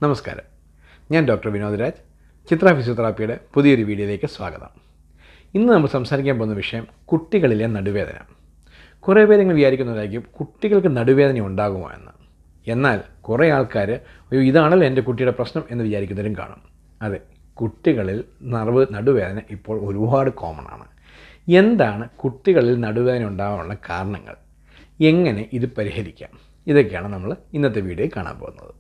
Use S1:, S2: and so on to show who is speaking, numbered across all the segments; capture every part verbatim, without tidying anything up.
S1: നമസ്കാരം, ഞാൻ ഡോക്ടർ വിനോദ് രാജ്. ചിത്ര ഫിസിയോതെറാപ്പിയുടെ പുതിയൊരു വീഡിയോയിലേക്ക് സ്വാഗതം. ഇന്ന് നമ്മൾ സംസാരിക്കാൻ പോകുന്ന വിഷയം കുട്ടികളിലെ നടുവേദന. കുറേ പേര് നിങ്ങൾ വിചാരിക്കുന്നതായിരിക്കും കുട്ടികൾക്ക് നടുവേദന ഉണ്ടാകുമോ എന്ന്. എന്നാൽ കുറേ ആൾക്കാർ അയ്യോ ഇതാണല്ലോ എൻ്റെ കുട്ടിയുടെ പ്രശ്നം എന്ന് വിചാരിക്കുന്നവരും കാണും. അതെ, കുട്ടികളിൽ നർവ് നടുവേദന ഇപ്പോൾ ഒരുപാട് കോമൺ ആണ്. എന്താണ് കുട്ടികളിൽ നടുവേദന ഉണ്ടാകാനുള്ള കാരണങ്ങൾ, എങ്ങനെ ഇത് പരിഹരിക്കാം, ഇതൊക്കെയാണ് നമ്മൾ ഇന്നത്തെ വീഡിയോയിൽ കാണാൻ പോകുന്നത്.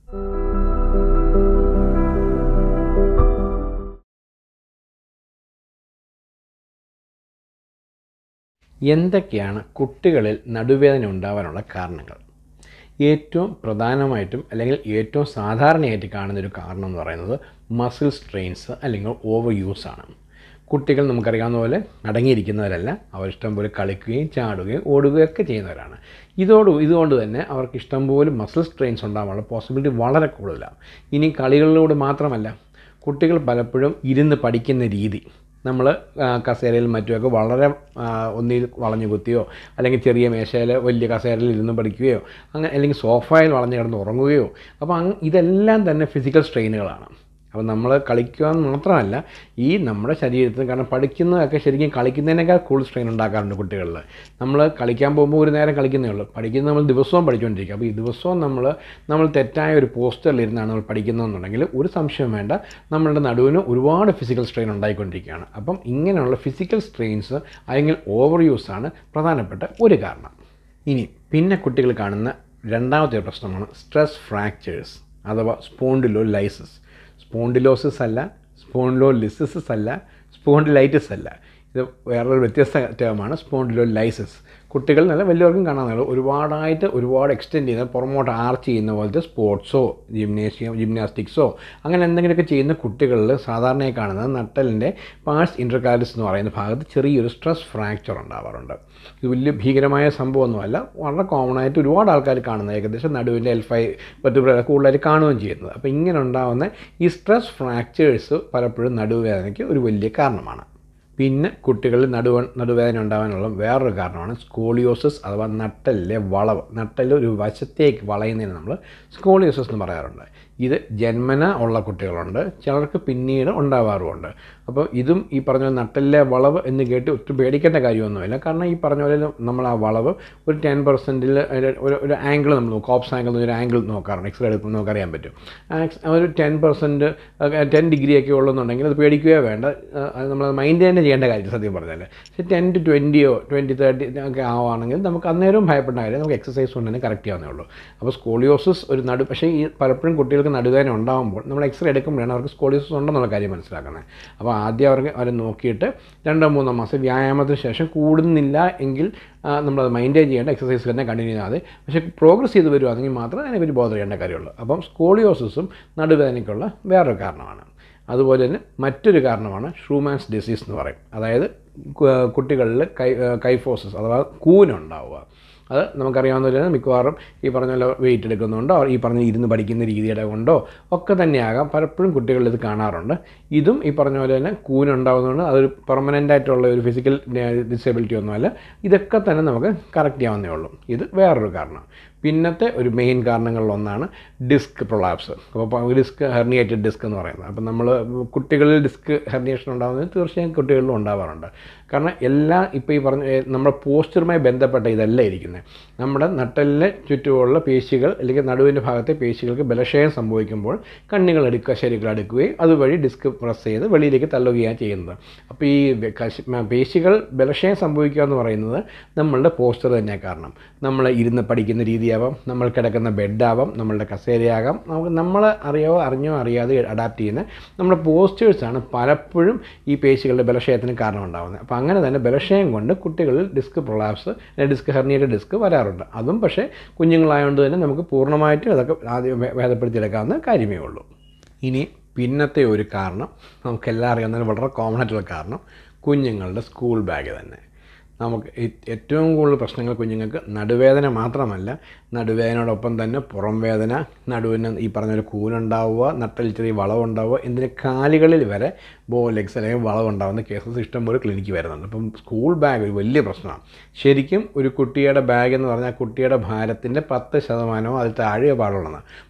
S1: എന്തൊക്കെയാണ് കുട്ടികളിൽ നടുവേദന ഉണ്ടാകാനുള്ള കാരണങ്ങൾ? ഏറ്റവും പ്രധാനമായിട്ടും അല്ലെങ്കിൽ ഏറ്റവും സാധാരണയായിട്ട് കാണുന്നൊരു കാരണം എന്ന് പറയുന്നത് മസിൽ സ്ട്രെയിൻസ് അല്ലെങ്കിൽ ഓവർ യൂസ് ആണ്. കുട്ടികൾ നമുക്കറിയാവുന്ന പോലെ അടങ്ങിയിരിക്കുന്നവരല്ല, അവർ ഇഷ്ടംപോലെ കളിക്കുകയും ചാടുകയും ഓടുകയും ഒക്കെ ചെയ്യുന്നവരാണ്. ഇതോട് ഇതുകൊണ്ട് തന്നെ അവർക്ക് ഇഷ്ടംപോലെ മസിൽ സ്ട്രെയിൻസ് ഉണ്ടാകാനുള്ള പോസിബിലിറ്റി വളരെ കൂടുതലാണ്. ഇനി കളികളിലൂടെ മാത്രമല്ല, കുട്ടികൾ പലപ്പോഴും ഇരുന്ന് പഠിക്കുന്ന രീതി, നമ്മൾ കസേരയിൽ മറ്റുമൊക്കെ വളരെ ഒന്നിൽ വളഞ്ഞു കുത്തിയോ അല്ലെങ്കിൽ ചെറിയ മേശയിൽ വലിയ കസേരയിൽ ഇരുന്ന് പഠിക്കുകയോ അങ്ങനെ അല്ലെങ്കിൽ സോഫയിൽ വളഞ്ഞു കിടന്ന് ഉറങ്ങുകയോ, അപ്പോൾ അങ് ഇതെല്ലാം തന്നെ ഫിസിക്കൽ സ്ട്രെയിനുകളാണ്. അപ്പോൾ നമ്മൾ കളിക്കുക മാത്രമല്ല, ഈ നമ്മുടെ ശരീരത്തിന്, കാരണം പഠിക്കുന്നതൊക്കെ ശരിക്കും കളിക്കുന്നതിനേക്കാൾ കൂടുതൽ സ്ട്രെയിൻ ഉണ്ടാക്കാറുണ്ട് കുട്ടികളിൽ. നമ്മൾ കളിക്കാൻ പോകുമ്പോൾ ഒരു നേരം കളിക്കുന്നേ ഉള്ളൂ, പഠിക്കുന്നത് നമ്മൾ ദിവസവും പഠിച്ചുകൊണ്ടിരിക്കും. അപ്പോൾ ഈ ദിവസവും നമ്മൾ നമ്മൾ തെറ്റായ ഒരു പോസ്റ്ററിലിരുന്നാണ് നമ്മൾ പഠിക്കുന്നതെന്നുണ്ടെങ്കിൽ ഒരു സംശയം വേണ്ട, നമ്മളുടെ നടുവിന് ഒരുപാട് ഫിസിക്കൽ സ്ട്രെയിൻ ഉണ്ടായിക്കൊണ്ടിരിക്കുകയാണ്. അപ്പം ഇങ്ങനെയുള്ള ഫിസിക്കൽ സ്ട്രെയിൻസ് അല്ലെങ്കിൽ ഓവർ യൂസാണ് പ്രധാനപ്പെട്ട ഒരു കാരണം. ഇനി പിന്നെ കുട്ടികൾ കാണുന്ന രണ്ടാമത്തെ പ്രശ്നമാണ് സ്ട്രെസ് ഫ്രാക്ചേഴ്സ് അഥവാ സ്പോണ്ടിലോലൈസിസ്. സ്പോണ്ടിലോസിസ് അല്ല, സ്പോണ്ടിലോലിസിസ് അല്ല, സ്പോണ്ടിലൈറ്റിസ് അല്ല, ഇത് വേറൊരു വ്യത്യസ്ത ടേമാണ് സ്പോണ്ടിലോലൈസിസ്. കുട്ടികൾ നല്ല വലിയവർക്കും കാണാൻ ഒരുപാടായിട്ട് ഒരുപാട് എക്സ്റ്റെൻഡ് ചെയ്യുന്ന പുറമോട്ട് ആർച്ച് ചെയ്യുന്ന പോലത്തെ സ്പോർട്സോ ജിംനേഷ്യം ജിംനാസ്റ്റിക്സോ അങ്ങനെ എന്തെങ്കിലുമൊക്കെ ചെയ്യുന്ന കുട്ടികളിൽ സാധാരണയായി കാണുന്നത് നട്ടലിൻ്റെ പാഴ്സ് ഇൻ്റർകാലസ് എന്ന് പറയുന്ന ഭാഗത്ത് ചെറിയൊരു സ്ട്രെസ് ഫ്രാക്ചർ ഉണ്ടാവാറുണ്ട്. ഇത് വലിയ ഭീകരമായ സംഭവമൊന്നുമല്ല, വളരെ കോമൺ ആയിട്ട് ഒരുപാട് ആൾക്കാർ കാണുന്നത്, ഏകദേശം നടുവിൻ്റെ എൽ ഫൈവ് വെർട്ടിബ്ര കൂടുതലായിട്ട് കാണുകയും ചെയ്യുന്നത്. അപ്പോൾ ഇങ്ങനെ ഉണ്ടാകുന്ന ഈ സ്ട്രെസ് ഫ്രാക്ചേഴ്സ് പലപ്പോഴും നടുവേദനയ്ക്ക് ഒരു വലിയ കാരണമാണ്. പിന്നെ കുട്ടികളിൽ നടുവ നടുവേദന ഉണ്ടാകാനുള്ള വേറൊരു കാരണമാണ് സ്കോളിയോസിസ് അഥവാ നട്ടലിലെ വളവ്. നട്ടൽ ഒരു വശത്തേക്ക് വളയുന്നതിന് നമ്മൾ സ്കോളിയോസിസ് എന്ന് പറയാറുണ്ട്. ഇത് ജന്മന ഉള്ള കുട്ടികളുണ്ട്, ചിലർക്ക് പിന്നീട് ഉണ്ടാവാറുമുണ്ട്. അപ്പോൾ ഇതും ഈ പറഞ്ഞ പോലെ നട്ടലിലെ വളവ് എന്ന് കേട്ട് ഒത്തിരി പേടിക്കേണ്ട കാര്യമൊന്നുമില്ല. കാരണം ഈ പറഞ്ഞ പോലെ നമ്മൾ ആ വളവ് ഒരു ടെൻ പെർസെൻറ്റിൽ ഒരു ഒരു ആംഗിൾ നമ്മൾ നോക്കും, കോപ്സ് ആംഗിൾ ഒരു ആംഗിൾ നോക്കാറുണ്ട്, എക്സ്റേ എടുക്കുമ്പോൾ നമുക്കറിയാൻ പറ്റും. ഒരു ടെൻ പെർസെൻറ്റ് ടെൻ ഡിഗ്രിയൊക്കെ ഉള്ളതെന്നുണ്ടെങ്കിൽ അത് പേടിക്കുകയോ വേണ്ട, അത് നമ്മൾ മൈൻഡ് തന്നെ ചെയ്യേണ്ട കാര്യം സത്യം പറഞ്ഞാൽ. പക്ഷേ ടെൻ ടു ട്വൻറ്റിയോ ട്വൻറ്റി തേർട്ടി ഒക്കെ ആവുകയാണെങ്കിൽ നമുക്ക് അന്നേരവും ഭയപ്പെടേണ്ട കാര്യം, നമുക്ക് എക്സസൈസ് കൊണ്ട് തന്നെ കറക്റ്റ് ചെയ്യാവുന്നേ ഉള്ളൂ. അപ്പോൾ സ്കോളിയോസിസ് ഒരു നടു പക്ഷേ ഈ പലപ്പോഴും കുട്ടികൾക്ക് നടുവേദന ഉണ്ടാകുമ്പോൾ നമ്മൾ എക്സ്റേ എടുക്കുമ്പോഴാണ് അവർക്ക് സ്കോളിയോസിസ് ഉണ്ടെന്നുള്ള കാര്യം മനസ്സിലാക്കുന്നത്. അപ്പോൾ ആദ്യം അവർക്ക് അവരെ നോക്കിയിട്ട് രണ്ടോ മൂന്നോ മാസം വ്യായാമത്തിന് ശേഷം കൂടുന്നില്ല എങ്കിൽ നമ്മളത് മൈൻറ്റെയിൻ ചെയ്യേണ്ട, എക്സസൈസ് തന്നെ കണ്ടിന്യൂ ചെയ്യാതെ. പക്ഷേ പ്രോഗ്രസ് ചെയ്ത് വരുവാണെങ്കിൽ മാത്രമേ അതിനെപ്പറ്റി ബോധർ ചെയ്യേണ്ട കാര്യമുള്ളൂ. അപ്പം സ്കോളിയോസിസും നടുവേദനയ്ക്കുള്ള വേറൊരു കാരണമാണ്. അതുപോലെ തന്നെ മറ്റൊരു കാരണമാണ് ഷൂമാൻസ് ഡിസീസ് എന്ന് പറയും. അതായത് കുട്ടികളിൽ കൈ കൈഫോസിസ് അഥവാ കൂനുണ്ടാവുക. അത് നമുക്കറിയാവുന്ന പോലെ മിക്കവാറും ഈ പറഞ്ഞ പോലെ വെയിറ്റ് എടുക്കുന്നുണ്ടോ ഈ പറഞ്ഞ ഇരുന്ന് പഠിക്കുന്ന രീതിയുടെ കൊണ്ടോ ഒക്കെ തന്നെയാകാം, പലപ്പോഴും കുട്ടികളിൽ ഇത് കാണാറുണ്ട്. ഇതും ഈ പറഞ്ഞ പോലെ തന്നെ കൂനുണ്ടാകുന്നതുകൊണ്ട് അതൊരു പെർമനൻ്റ് ആയിട്ടുള്ള ഒരു ഫിസിക്കൽ ഡിസേബിലിറ്റി ഒന്നുമല്ല. ഇതൊക്കെ തന്നെ നമുക്ക് കറക്റ്റ് ചെയ്യാവുന്നേ ഉള്ളൂ. ഇത് വേറൊരു കാരണം. പിന്നത്തെ ഒരു മെയിൻ കാരണങ്ങളിലൊന്നാണ് ഡിസ്ക് പ്രൊലാപ്സ്. അപ്പോൾ ഡിസ്ക് ഹെർണിയേറ്റഡ് ഡിസ്ക് എന്ന് പറയുന്നത്. അപ്പം നമ്മൾ കുട്ടികളിൽ ഡിസ്ക് ഹെർണിയേഷൻ ഉണ്ടാകുന്നത് തീർച്ചയായും കുട്ടികളിലും ഉണ്ടാവാറുണ്ട്. കാരണം എല്ലാ ഇപ്പോൾ ഈ പറഞ്ഞ നമ്മുടെ പോസ്ചറുമായി ബന്ധപ്പെട്ട ഇതല്ല ഇരിക്കുന്നത്. നമ്മുടെ നട്ടലിന് ചുറ്റുമുള്ള പേശികൾ അല്ലെങ്കിൽ നടുവിൻ്റെ ഭാഗത്തെ പേശികൾക്ക് ബലക്ഷയം സംഭവിക്കുമ്പോൾ കണ്ണുകൾ എടുക്കുക ശരീരങ്ങൾ അടുക്കുകയും അതുവഴി ഡിസ്ക് പ്രസ് ചെയ്ത് വെളിയിലേക്ക് തള്ളുകയാണ് ചെയ്യുന്നത്. അപ്പോൾ ഈ പേശികൾ ബലക്ഷയം സംഭവിക്കുക എന്ന് പറയുന്നത് നമ്മളുടെ പോസ്ചർ തന്നെ കാരണം. നമ്മൾ ഇരുന്ന് പഠിക്കുന്ന രീതിയാവാം, നമ്മൾ കിടക്കുന്ന ബെഡാവാം, നമ്മളുടെ കസേരയാകാം, നമുക്ക് നമ്മൾ അറിയോ അറിഞ്ഞോ അറിയാതെ അഡാപ്റ്റ് ചെയ്യുന്ന നമ്മുടെ പോസ്റ്റേഴ്സാണ് പലപ്പോഴും ഈ പേശികളുടെ ബലക്ഷയത്തിന് കാരണം ഉണ്ടാകുന്നത്. അപ്പോൾ അങ്ങനെ തന്നെ ബലക്ഷയം കൊണ്ട് കുട്ടികളിൽ disc prolapse disc herniated disc വരാറുണ്ട്. അതും പക്ഷേ കുഞ്ഞുങ്ങളായതുകൊണ്ട് തന്നെ നമുക്ക് പൂർണ്ണമായിട്ടും അതൊക്കെ ആദ്യം ഭേദപ്പെടുത്തിയെടുക്കാവുന്ന കാര്യമേ ഉള്ളൂ. ഇനി പിന്നത്തെ ഒരു കാരണം നമുക്കെല്ലാം അറിയാവുന്നതിന് വളരെ കോമൺ ആയിട്ടുള്ള കാരണം കുഞ്ഞുങ്ങളുടെ സ്കൂൾ ബാഗ് തന്നെ. നമുക്ക് ഏറ്റവും കൂടുതൽ പ്രശ്നങ്ങൾ കുഞ്ഞുങ്ങൾക്ക് നടുവേദന മാത്രമല്ല, നടുവേദനയോടൊപ്പം തന്നെ പുറം വേദന, നടുവിന് ഈ പറഞ്ഞൊരു കൂനുണ്ടാവുക, നട്ടൽ ചെറിയ വളവുണ്ടാവുക, എന്തിന് കാലുകളിൽ വരെ ബോ ലെഗ്സ് അല്ലെങ്കിൽ വളവുണ്ടാകുന്ന കേസസ് ഇഷ്ടംപോലെ ക്ലിനിക്ക് വരുന്നുണ്ട്. അപ്പം സ്കൂൾ ബാഗ് ഒരു വലിയ പ്രശ്നമാണ്. ശരിക്കും ഒരു കുട്ടിയുടെ ബാഗ് എന്ന് പറഞ്ഞാൽ കുട്ടിയുടെ ഭാരത്തിൻ്റെ പത്ത് ശതമാനമോ അതിൽ താഴെയോ പാടുള്ളതാണ്.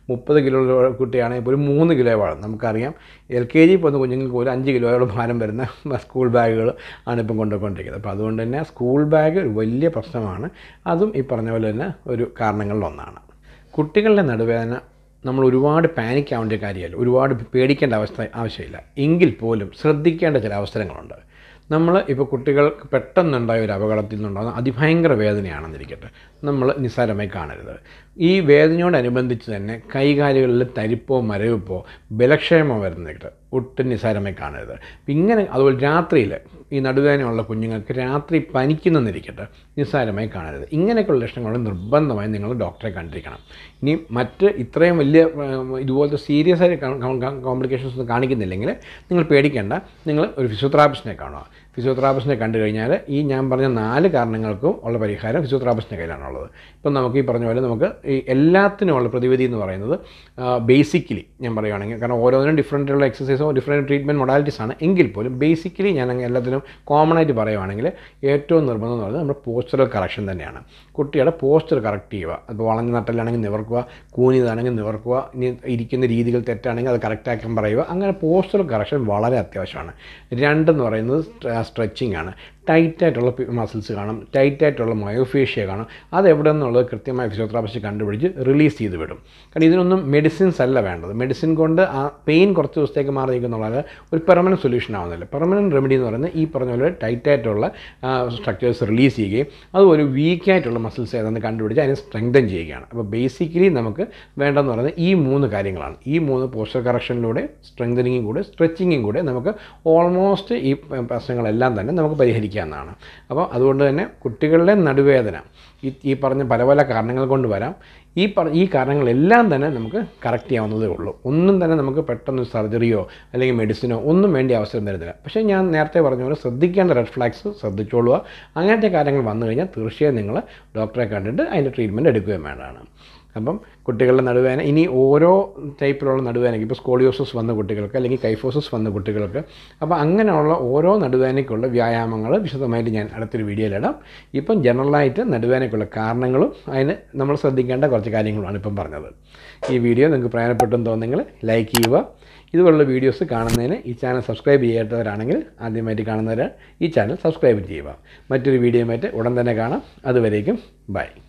S1: മുപ്പത് കിലോ കുട്ടിയാണെങ്കിൽ പോലും മൂന്ന് കിലോ വേണം. നമുക്കറിയാം എൽ കെ ജി പോകുന്ന കുഞ്ഞുങ്ങൾക്ക് പോലും അഞ്ച് കിലോയോളം ഭാരം വരുന്ന സ്കൂൾ ബാഗുകൾ ആണ് ഇപ്പം കൊണ്ടുപോയിക്കൊണ്ടിരിക്കുന്നത്. അപ്പോൾ അതുകൊണ്ട് തന്നെ സ്കൂൾ ബാഗ് ഒരു വലിയ പ്രശ്നമാണ്. അതും ഈ പറഞ്ഞ പോലെ തന്നെ ഒരു കാരണങ്ങളിലൊന്നാണ്. കുട്ടികളുടെ നടുവേദന നമ്മൾ ഒരുപാട് പാനിക് ആവേണ്ട ഒരു കാര്യമല്ല, ഒരുപാട് പേടിക്കേണ്ട അവസ്ഥ ആവശ്യമില്ല. എങ്കിൽ പോലും ശ്രദ്ധിക്കേണ്ട ചില അവസരങ്ങളുണ്ട്. നമ്മൾ ഇപ്പോൾ കുട്ടികൾക്ക് പെട്ടെന്നുണ്ടായ ഒരു അപകടത്തിൽ നിന്നുണ്ടാകുന്ന അതിഭയങ്കര വേദനയാണെന്നിരിക്കട്ടെ, നമ്മൾ നിസ്സാരമായി കാണരുത്. ഈ വേദനയോടനുബന്ധിച്ച് തന്നെ കൈകാലുകളിൽ തരിപ്പോ മരവിപ്പോ ബലക്ഷയമോ വരുന്നിട്ട് ഒട്ടും നിസ്സാരമായി കാണരുത്. ഇങ്ങനെ അതുപോലെ രാത്രിയിൽ ഈ നടുവേദനയുള്ള കുഞ്ഞുങ്ങൾക്ക് രാത്രി പനിക്കുന്നെന്നിരിക്കട്ടെ, നിസ്സാരമായി കാണരുത്. ഇങ്ങനെയൊക്കെയുള്ള ലക്ഷണങ്ങൾ നിർബന്ധമായി നിങ്ങൾ ഡോക്ടറെ കണ്ടിരിക്കണം. ഇനി മറ്റ് ഇത്രയും വലിയ ഇതുപോലത്തെ സീരിയസ് ആയിട്ട് കോംപ്ലിക്കേഷൻസ് ഒന്നും കാണിക്കുന്നില്ലെങ്കിൽ നിങ്ങൾ പേടിക്കേണ്ട, നിങ്ങൾ ഒരു ഫിസിയോതെറാപ്പിസ്റ്റിനെ കാണുക. ഫിസിയോതെറാപ്പിസ്റ്റിനെ കണ്ടു കഴിഞ്ഞാൽ ഈ ഞാൻ പറഞ്ഞ നാല് കാരണങ്ങൾക്കും ഉള്ള പരിഹാരം ഫിസിയോതെറാപ്പിസ്റ്റിൻ്റെ കയ്യിലാണുള്ളത്. ഇപ്പം നമുക്ക് ഈ പറഞ്ഞ പോലെ നമുക്ക് ഈ എല്ലാത്തിനുമുള്ള പ്രതിവിധി എന്ന് പറയുന്നത് ബേസിക്കലി ഞാൻ പറയുകയാണെങ്കിൽ, കാരണം ഓരോന്നിനും ഡിഫറൻറ്റുള്ള എക്സസൈസോ ഡിഫറൻറ്റ് ട്രീറ്റ്മെൻറ്റ് മൊഡാലിറ്റീസ് ആണ്, എങ്കിൽ പോലും ബേസിക്കലി ഞാൻ എല്ലാത്തിനും കോമൺ ആയിട്ട് പറയുവാണെങ്കിൽ ഏറ്റവും നിർബന്ധം എന്ന് പറയുന്നത് നമ്മുടെ പോസ്ചറൽ കറക്ഷൻ തന്നെയാണ്. കുട്ടിയുടെ പോസ്ചർ കറക്റ്റ് ചെയ്യുക. അപ്പോൾ വളഞ്ഞ നട്ടലാണെങ്കിൽ നിവർക്കുക, കൂനിയതാണെങ്കിൽ നിവർക്കുക, ഇനി ഇരിക്കുന്ന രീതികൾ തെറ്റാണെങ്കിൽ അത് കറക്റ്റാക്കാൻ പറയുക. അങ്ങനെ പോസ്ചറൽ കറക്ഷൻ വളരെ അത്യാവശ്യമാണ്. രണ്ടെന്ന് പറയുന്നത് സ്ട്രെച്ചിങ് ആണ്. ടൈറ്റായിട്ടുള്ള മസിൽസ് കാണും, ടൈറ്റായിട്ടുള്ള മയോഫേഷ്യ കാണും. അതെവിടെ നിന്നുള്ളത് കൃത്യമായി ഫിസിയോതെറാപ്പിസ്റ്റ് കണ്ടുപിടിച്ച് റിലീസ് ചെയ്ത് വിടും. കാരണം ഇതിനൊന്നും മെഡിസിൻസ് അല്ല വേണ്ടത്. മെഡിസിൻ കൊണ്ട് ആ പെയിൻ കുറച്ച് ദിവസത്തേക്ക് മാറി നിൽക്കുന്നുള്ളത് ഒരു പെർമനൻറ്റ് സൊല്യൂഷൻ ആവുന്നില്ല. പെർമനൻറ്റ് റെമഡി എന്ന് പറയുന്നത് ഈ പറഞ്ഞ പോലെ ടൈറ്റായിട്ടുള്ള സ്ട്രക്ചേഴ്സ് റിലീസ് ചെയ്യുകയും അതുപോലെ വീക്കായിട്ടുള്ള മസിൽസ് ഏതാണെന്ന് കണ്ടുപിടിച്ച് അതിനെ സ്ട്രെങ്തൻ ചെയ്യുകയാണ്. അപ്പോൾ ബേസിക്കലി നമുക്ക് വേണ്ടതെന്ന് പറയുന്നത് ഈ മൂന്ന് കാര്യങ്ങളാണ്. ഈ മൂന്ന് പോസ്ചർ കറക്ഷനിലൂടെ സ്ട്രെങ്തനിങ്ങും കൂടെ സ്ട്രെച്ചിങ്ങും കൂടെ നമുക്ക് ഓൾമോസ്റ്റ് ഈ പ്രശ്നങ്ങളെല്ലാം തന്നെ നമുക്ക് പരിഹരിക്കാം എന്നാണ്. അപ്പോൾ അതുകൊണ്ട് തന്നെ കുട്ടികളുടെ നടുവേദന ഈ ഈ പറഞ്ഞ പല പല കാരണങ്ങൾ കൊണ്ട് വരാം. ഈ പറ ഈ കാരണങ്ങളെല്ലാം തന്നെ നമുക്ക് കറക്റ്റ് ചെയ്യാവുന്നതേ ഉള്ളൂ. ഒന്നും തന്നെ നമുക്ക് പെട്ടെന്ന് സർജറിയോ അല്ലെങ്കിൽ മെഡിസിനോ ഒന്നും വേണ്ടി അവസരം തരുന്നില്ല. പക്ഷേ ഞാൻ നേരത്തെ പറഞ്ഞ പോലെ ശ്രദ്ധിക്കേണ്ട റെഡ് ഫ്ലാഗ്സ് ശ്രദ്ധിച്ചോളുക. അങ്ങനത്തെ കാര്യങ്ങൾ വന്നു കഴിഞ്ഞാൽ തീർച്ചയായും നിങ്ങൾ ഡോക്ടറെ കണ്ടിട്ട് അതിൻ്റെ ട്രീറ്റ്മെൻറ്റ് എടുക്കുകയും വേണ്ടതാണ്. അപ്പം കുട്ടികളുടെ നടുവേദന ഇനി ഓരോ ടൈപ്പിലുള്ള നടുവേദനയ്ക്ക്, ഇപ്പോൾ സ്കോളിയോസിസ് വന്ന കുട്ടികൾക്ക് അല്ലെങ്കിൽ കൈഫോസിസ് വന്ന കുട്ടികൾക്ക്, അപ്പോൾ അങ്ങനെയുള്ള ഓരോ നടുവേദനയ്ക്കുള്ള വ്യായാമങ്ങൾ വിശദമായിട്ട് ഞാൻ അടുത്തൊരു വീഡിയോയിലിടാം. ഇപ്പം ജനറലായിട്ട് നടുവേദനയ്ക്കുള്ള കാരണങ്ങളും അതിന് നമ്മൾ ശ്രദ്ധിക്കേണ്ട കുറച്ച് കാര്യങ്ങളുമാണ് ഇപ്പം പറഞ്ഞത്. ഈ വീഡിയോ നിങ്ങൾക്ക് പ്രയോജനപ്പെട്ടെന്ന് തോന്നുന്നെങ്കിൽ ലൈക്ക് ചെയ്യുക. ഇതുപോലുള്ള വീഡിയോസ് കാണുന്നതിന് ഈ ചാനൽ സബ്സ്ക്രൈബ് ചെയ്യാത്തവരാണെങ്കിൽ ആദ്യമായിട്ട് കാണുന്നവർ ഈ ചാനൽ സബ്സ്ക്രൈബ് ചെയ്യുക. മറ്റൊരു വീഡിയോയുമായിട്ട് ഉടൻ തന്നെ കാണാം. അതുവരേക്കും ബൈ.